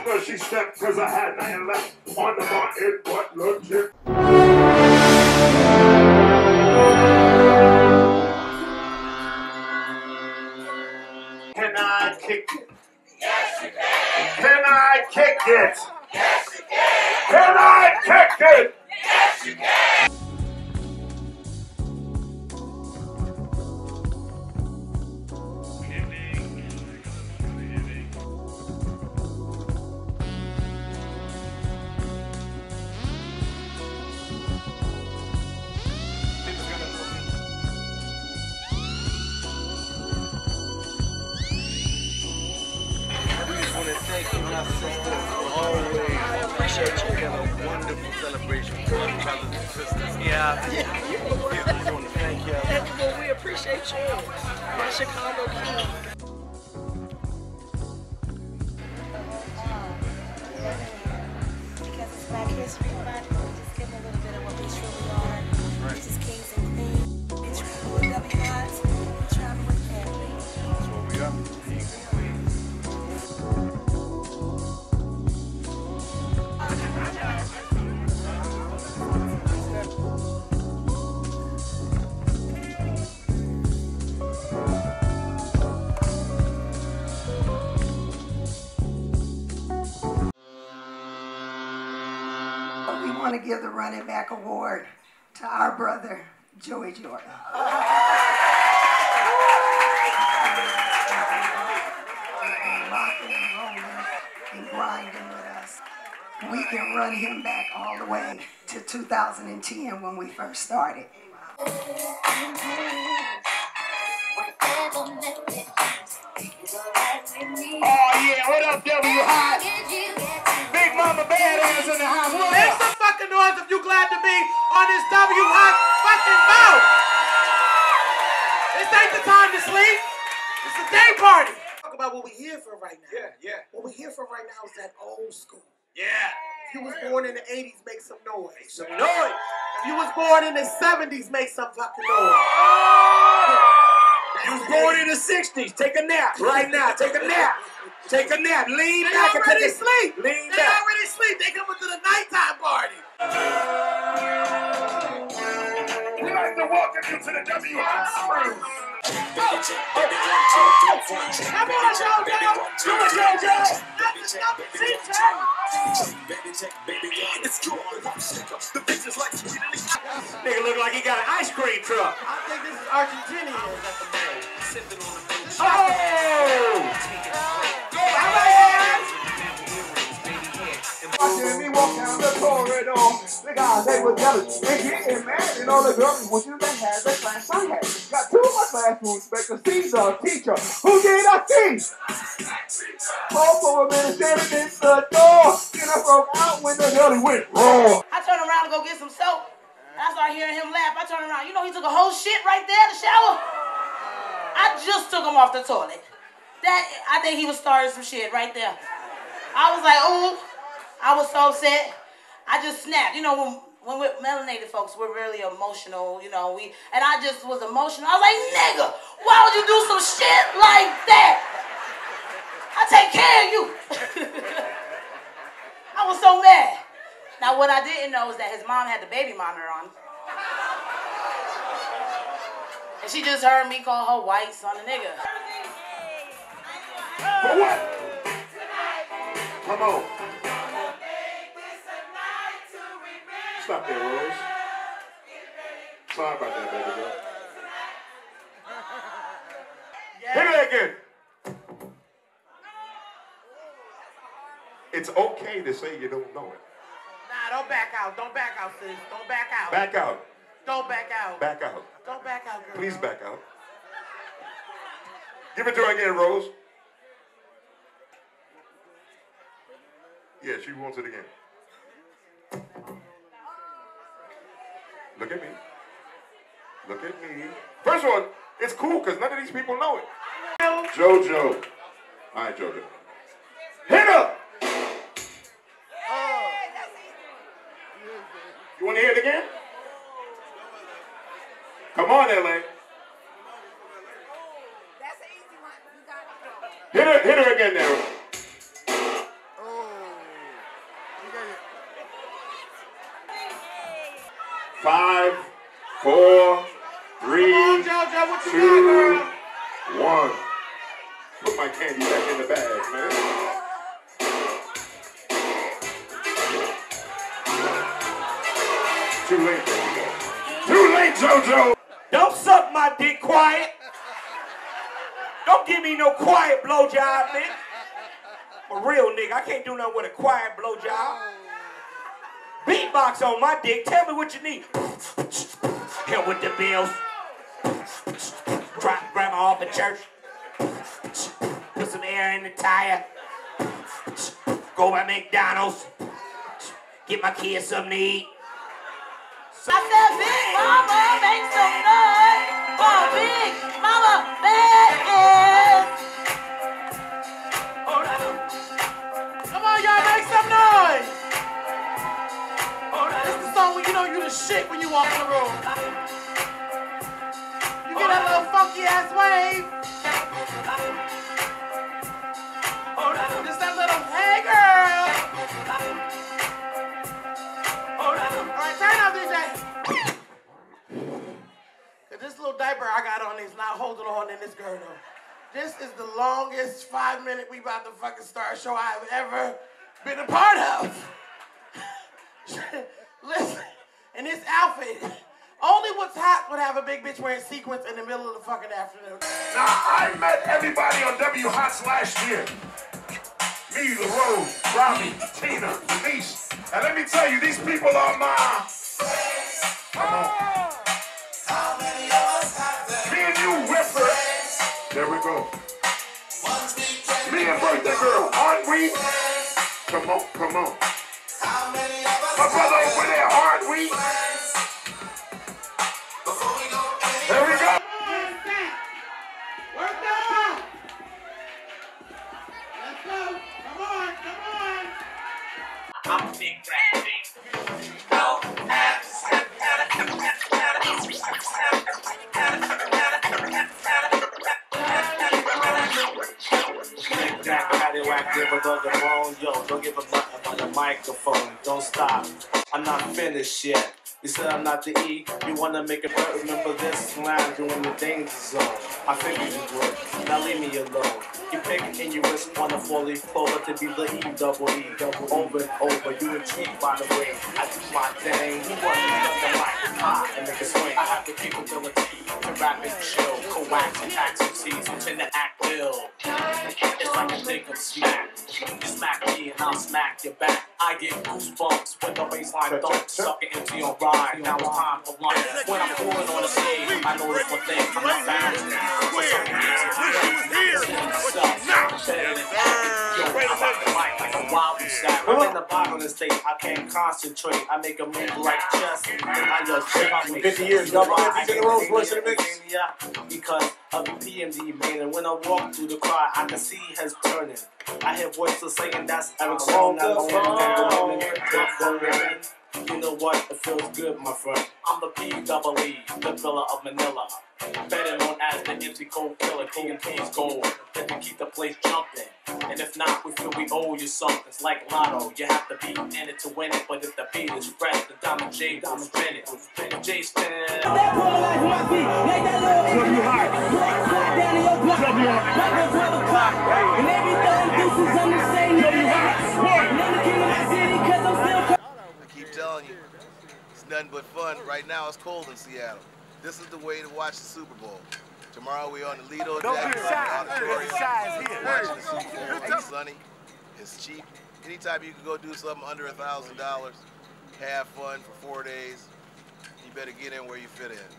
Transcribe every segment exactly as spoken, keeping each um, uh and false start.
first she stepped cause I had nothing left on the market but legit. Can I kick it? Yes, you can. Can I kick it? Yes, you can. Can I kick it? Yes, you can. Thank you, my sister. Always. I appreciate you. We have a wonderful celebration for our brothers and sisters. Yeah. Yeah. We want to thank you. Well, we appreciate you. My Chicago King. Because it's Black History Month, we just give them a little bit of what we truly are. Which is kings and queens. We travel with W Hots. We travel with family. That's what we are. Kings and queens. We want to give the Running Back Award to our brother, Joey Jordan. Rocking and rolling and grinding with us. We can run him back all the way to two thousand ten when we first started. Oh yeah, what up, W Hot? Big Mama Badass in the house. What Make up? some fucking noise if you glad to be on this W Hot fucking boat. This ain't the time to sleep. It's a day party. Talk about what we here for right now. Yeah, yeah. What we here for right now is that old school. Yeah. If you was born in the eighties, make some noise. Make some noise. If you was born in the seventies, make some fucking noise. You was born in the sixties. Take a nap right now. Take a nap. Take a nap. Lean They back and already take a sleep. Lean They back. already sleep. They coming to the nighttime party. We'd like to welcome you to the W Hot Crew. Come on, JoJo. Do it, JoJo. That's the number Nigga look like he got an ice cream truck. I think this is Argentinians at the moment. Sipping on the main Oh! How Watching me walk down the corridor, the guys they were jealous, they getting mad, and all the girls wishing they had the class I had. Got too much classroom respect to see the teacher. Who did I see? Called for a minute, standing in the door. Then I broke out when the hell went wrong. I turned around to go get some soap, and I started hearing him laugh. I turned around. You know he took a whole shit right there in the shower? I just took him off the toilet. That I think he was starting some shit right there. I was like, ooh. I was so upset. I just snapped. You know, when when we're melanated folks, we're really emotional, you know. We and I just was emotional. I was like, nigga, why would you do some shit like that? I take care of you. I was so mad. Now, what I didn't know is that his mom had the baby monitor on. And she just heard me call her white son a nigga. For what? Come on. Stop there, Rose. Sorry about that, baby girl. Hit it again. It's okay to say you don't know it. Nah, don't back out. Don't back out, sis. Don't back out. Back out. Don't back out. Back out. Don't back out, girl. Please back out. Give it to her again, Rose. Yeah, she wants it again. Look at me. Look at me. First one, it's cool because none of these people know it. JoJo. All right, JoJo. Hit her! You want to hear it again? Come on, L A. Hit her, hit her again now. Five, four, three, Come on, JoJo, what you two, got, girl? one. Put my candy back in the bag, man. Too late, JoJo. Too late, JoJo. Don't suck my dick quiet. Don't give me no quiet blowjob, nigga. A real nigga, I can't do nothing with a quiet blowjob. Beatbox on my dick. Tell me what you need. Here with the bills. Drop grandma off at church. Put some air in the tire. Go by McDonald's. Get my kids something to eat. I said, Big Mama, make some noise for Big Mama Badass. Hold on. Come on, y'all, make some noise. Hold on. This is the song when you know you the shit when you walk in the room. You get that little funky ass wave. Hold on. Just that little, hey girl. Hold on. All right, turn up, D J. This little diaper I got on is not holding on in this girdle. This is the longest five minute we about to fucking start show I've ever been a part of. Listen, in this outfit, only what's hot would have a big bitch wearing sequins in the middle of the fucking afternoon. Now, I met everybody on W Hots last year. Me, LaRose, Robbie, Tina, Denise. And let me tell you, these people are my... Come on. Me and you, Whipper. There we go. Me and birthday girl, aren't we? Come on, come on. My brother over there, aren't we? There we go. Work that out. Let's go. Come on, come on. I'm a big rat, big. No, Jack, Paddywhack, give a dog a bone. Yo, don't give a fuck about the microphone. Don't stop. I'm not finished yet. You said I'm not the E. You wanna make it hurt? Remember this line during the danger zone. I figured you would. Now leave me alone. You pick and you risk on a four leaf clover to be the E double E double over and over. You intrigued by the way I do my thing. You want to cut the mic high and make it swing. I have the capability to rap and chill, coax and act some seeds, pretend to act ill. It's like a dick of smack. You smack me and I'll smack your back. I get goosebumps when the baseline don't suck it into your ride. Now it's time for lunch. When I'm pouring on the stage, I know this one thing. I'm not fast. For some reason, I'm in the bottom of the state, I can't concentrate. I make a move like chess, and I just check me. fifty years, double fifty in the Rolls Royce in the mix. Because of the P M D man, and when I walk through the crowd, I can see heads turning. I hear voices saying that's Eric Song. You know what? It feels good, my friend. I'm the P double E, the villa of Manila. Better known as the empty cold killer, T and P's gold. That can keep the place jumping. And if not, we feel we owe you something. It's like Lotto, you have to be in it to win it. But if the beat is fresh, the Diamond J will spin it. And J spin it. W high. W high. And everything this is on the same W high. I keep telling you, it's nothing but fun. Right now it's cold in Seattle. This is the way to watch the Super Bowl. Tomorrow we're on the Lido Jackson Auditorium. Watching the Super Bowl. It's sunny. It's cheap. Anytime you can go do something under a thousand dollars, have fun for four days, you better get in where you fit in.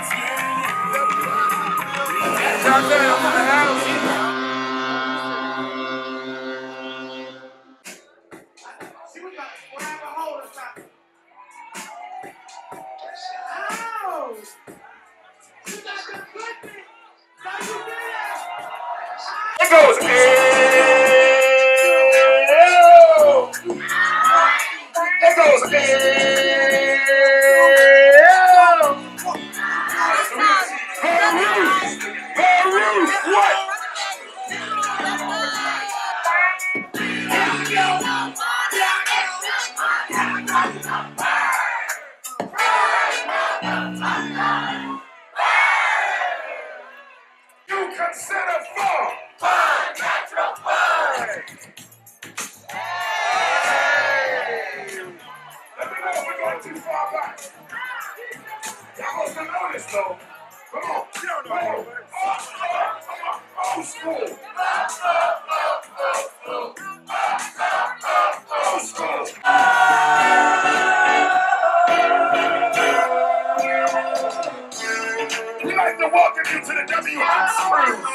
It goes, ew. It goes, ew. Baruch, what? so come on. You don't know. Old school. Old school. We'd like to welcome you to the W House Cruise.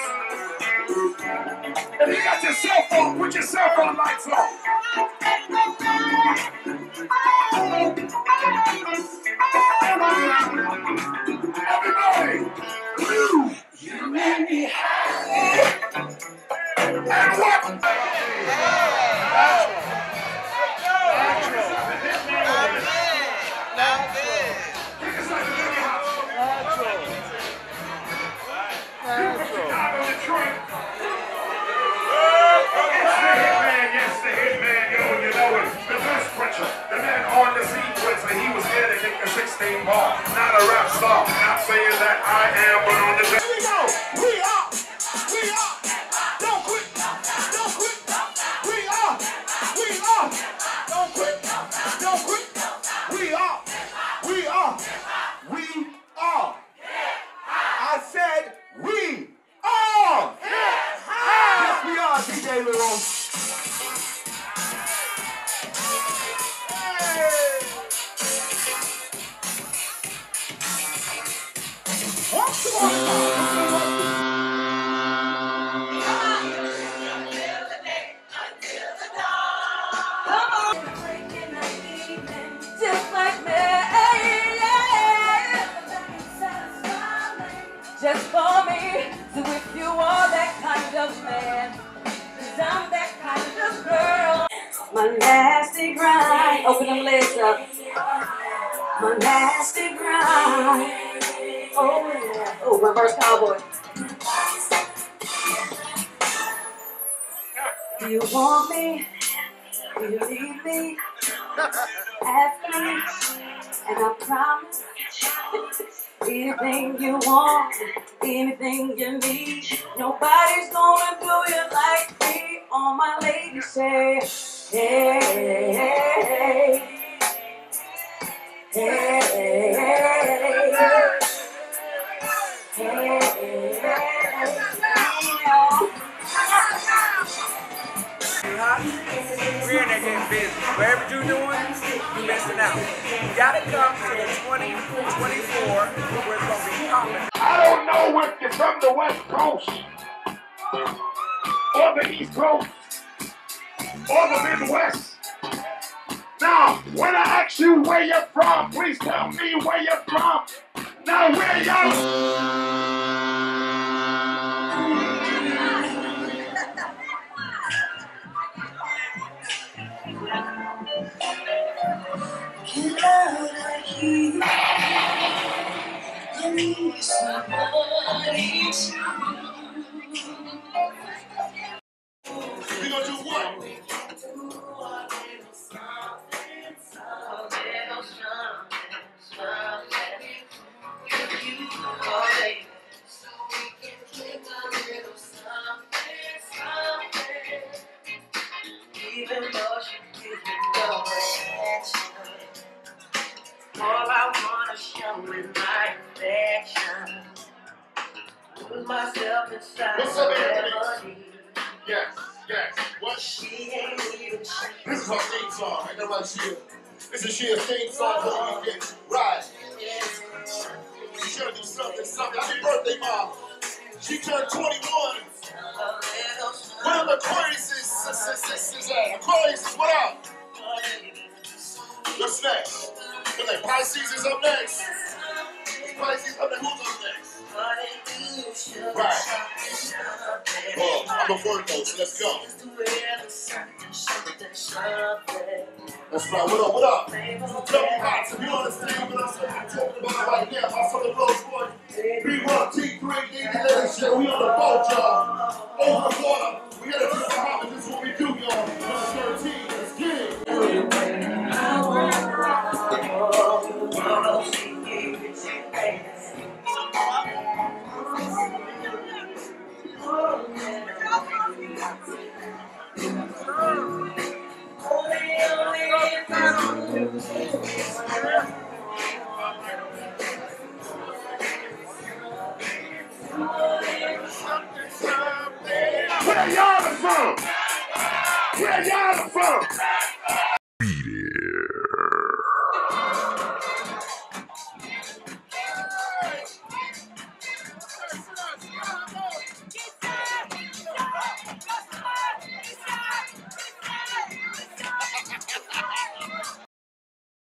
If you got your cell phone, put your cell phone lights on. Everybody, you, you made me high. And what? sixteen ball, not a rap star, not saying that I am, but on the Here we go, we are, we are, don't quit, don't quit, we are, we are, don't quit, don't quit, we are, we are, we are. I said we are. Yes, we are, D J Leroy. Just like me, just for me. So if you are that kind of man, 'cause I'm that kind of girl. My nasty grind, open them legs up. My nasty grind. Oh yeah. Oh, reverse cowboy. Do you want me? Do you need me? Ask me, and I promise. Anything you want, anything you need. Nobody's gonna do you like me. All my ladies say, hey, hey, hey, hey, hey, We're in that damn business. Whatever you're doing, you're missing out. You gotta come to the twenty twenty-four where it's gonna be popping. I don't know if you're from the West Coast, or the East Coast, or the Midwest. Now, when I ask you where you're from, please tell me where you're from. Now, where y'all? We gonna do what? Even though she gives me no attention, all I wanna show is my affection. Lose myself inside What's up, the Anthony? melody. Yes, yes. What? She ain't even she. This is her theme song. Ain't nobody see it. This is Shea's theme song for the weekend. Right. She trying to do something, something. Happy birthday, Mom. She turned twenty-one. Where the Aquarius is, is, is, is, is at? Aquarius is what up? What's next? What's next? Pisces is up next. Pisces up next. Who's up next? Right. Well, I'm a Virgo, so let's go. That's right. What up? What up? Double pots. If you understand what I'm talking about right now, my son Rose Boy, B one, T three, D D Lady shit. We on the boat, y'all. Over the water. We gotta do some hopping. This is what we do, y'all. Number thirteen. Let's get it. Where y'all are from? Where y'all are from?